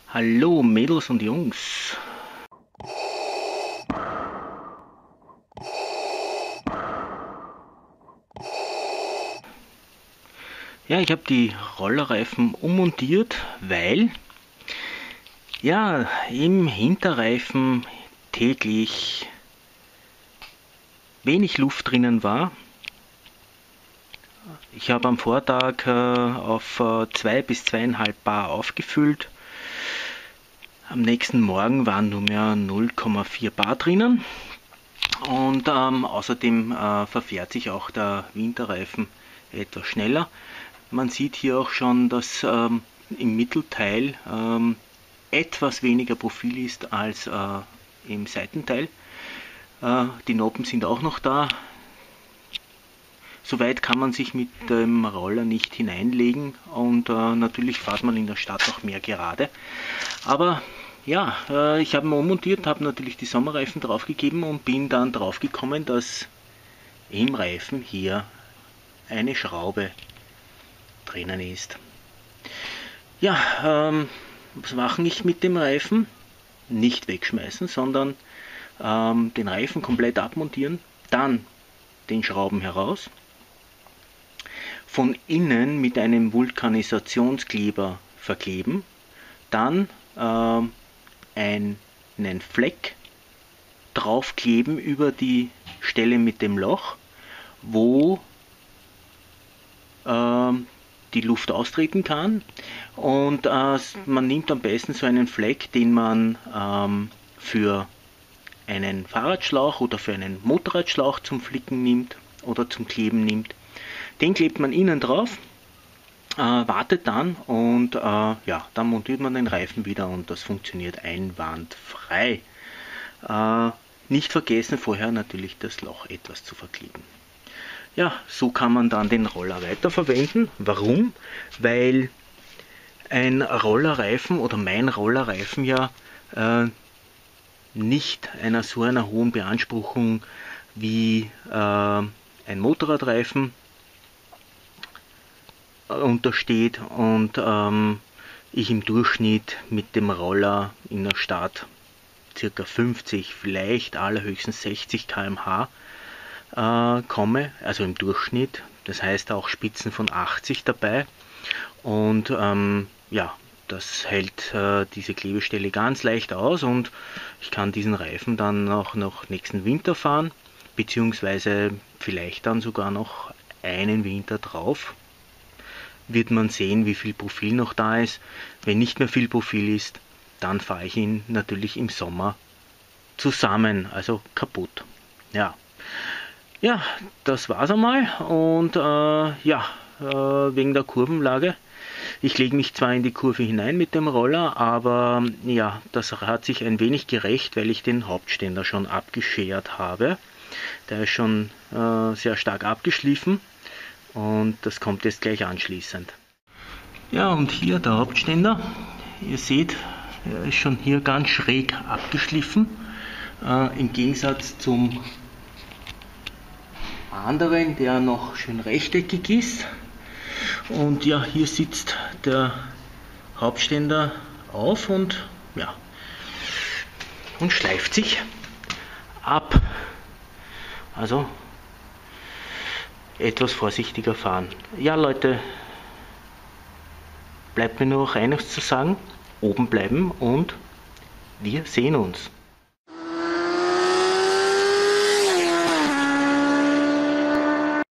Hallo Mädels und Jungs. Ja, ich habe die Rollerreifen ummontiert, weil ja im Hinterreifen täglich wenig Luft drinnen war. Ich habe am Vortag auf 2 bis 2,5 Bar aufgefüllt. Am nächsten Morgen waren nur mehr 0,4 Bar drinnen. Und außerdem verfährt sich auch der Winterreifen etwas schneller. Man sieht hier auch schon, dass im Mittelteil etwas weniger Profil ist als im Seitenteil. Die Noppen sind auch noch da. Soweit kann man sich mit dem Roller nicht hineinlegen und natürlich fährt man in der Stadt auch mehr gerade. Aber ja, ich habe ihn ummontiert, habe natürlich die Sommerreifen draufgegeben und bin dann draufgekommen, dass im Reifen hier eine Schraube drinnen ist. Ja, was mache ich mit dem Reifen? Nicht wegschmeißen, sondern den Reifen komplett abmontieren, dann den Schrauben heraus, von innen mit einem Vulkanisationskleber verkleben, dann einen Fleck draufkleben über die Stelle mit dem Loch, wo die Luft austreten kann, und man nimmt am besten so einen Fleck, den man für einen Fahrradschlauch oder für einen Motorradschlauch zum Flicken nimmt oder zum Kleben nimmt. Den klebt man innen drauf, wartet dann und ja, dann montiert man den Reifen wieder und das funktioniert einwandfrei. Nicht vergessen, vorher natürlich das Loch etwas zu verkleben. Ja, so kann man dann den Roller weiterverwenden. Warum? Weil ein Rollerreifen oder mein Rollerreifen ja nicht so einer hohen Beanspruchung wie ein Motorradreifen untersteht und ich im Durchschnitt mit dem Roller in der Stadt ca. 50, vielleicht allerhöchstens 60 km/h komme, also im Durchschnitt, das heißt auch Spitzen von 80 dabei, und ja, das hält diese Klebestelle ganz leicht aus und ich kann diesen Reifen dann auch noch nächsten Winter fahren, beziehungsweise vielleicht dann sogar noch einen Winter drauf. Wird man sehen, wie viel Profil noch da ist. Wenn nicht mehr viel Profil ist, dann fahre ich ihn natürlich im Sommer zusammen, also kaputt. Ja, ja, das war's einmal und ja, wegen der Kurvenlage. Ich lege mich zwar in die Kurve hinein mit dem Roller, aber ja, das hat sich ein wenig gerecht, weil ich den Hauptständer schon abgeschert habe. Der ist schon sehr stark abgeschliffen und das kommt jetzt gleich anschließend. Ja, und hier der Hauptständer. Ihr seht, er ist schon hier ganz schräg abgeschliffen, im Gegensatz zum anderen, der noch schön rechteckig ist. Und ja, hier sitzt der Hauptständer auf und ja, und schleift sich ab. Also etwas vorsichtiger fahren. Ja Leute, bleibt mir nur noch eines zu sagen: oben bleiben und wir sehen uns.